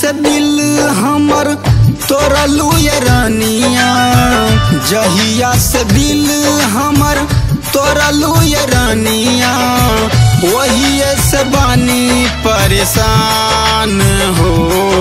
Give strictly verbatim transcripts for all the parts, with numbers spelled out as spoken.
से दिल हमर तोरलू ये रानिया, जहिया से दिल हमर तोरलू ये रानिया, वही से बानी परेशान हो।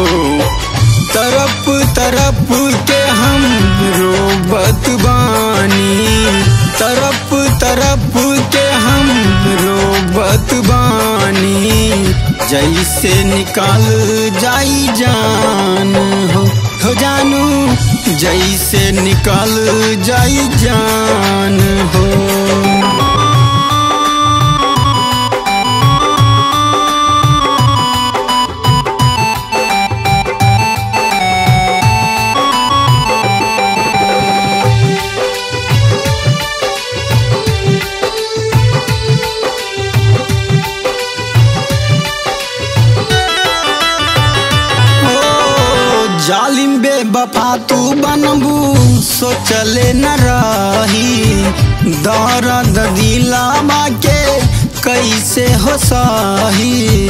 तरफ तरफ के हम रोबत बानी, तरफ तरफ के हम रोबत बानी, जैसे निकाल जाई जान हो, हो जानू जैसे निकाल जाई जान हो। जालिम बेवफा तू बनबू सोचले न रही, दर्द दिलावा के कैसे हो सही।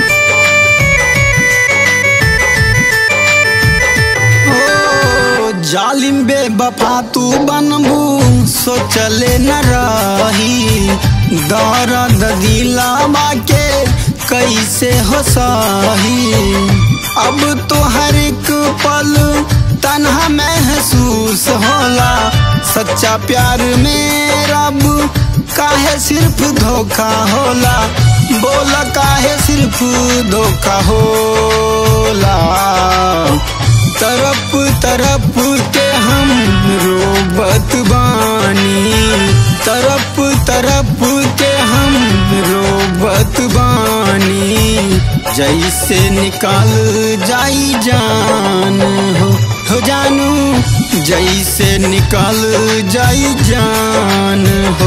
ओ जालिम बेवफा तू बनबू सोचले न रही, दर्द दिलावा के कैसे हो सही। अब तो हर एक पल तन्हा महसूस होला, सच्चा प्यार में रब काहे सिर्फ धोखा होला, बोला काहे सिर्फ धोखा होला। तरफ तरफ के हम रोबत बानी, तरफ तरफ के हम रोबत बानी, जैसे निकाल जाई जान हो, हो जानू जैसे निकाल जाई जान हो।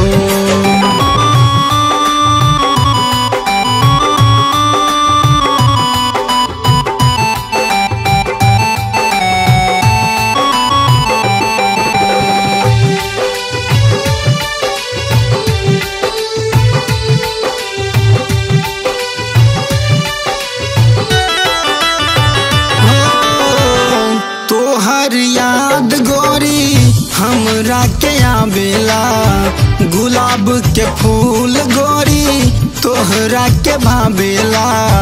याद गोरी हमरा के आवेला, गुलाब के फूल गोरी तोहरा के भावेला।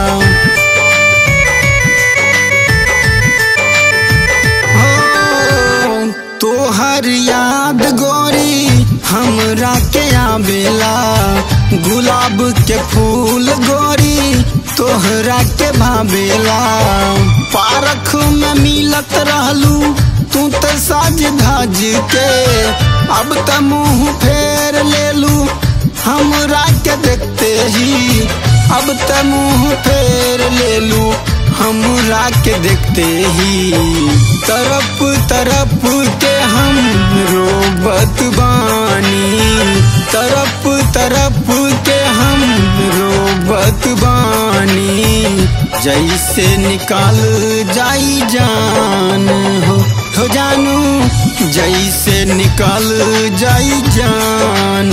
हो तोहर याद गोरी हमरा के आवेला, गुलाब के फूल गोरी तोहरा के भावेला। पारख में मिलत रहलू तू तो साज धाज के, अब त मुँह फेर लेलू हमरा के देखते ही, अब त मुँह फेर लेलू हमरा के देखते ही। तरफ तरफ के हम रोबत बानी, तरफ तरफ के हम रोबत बानी, जैसे निकाल जाई जान हो, हो जानू जैसे निकाल जाई जान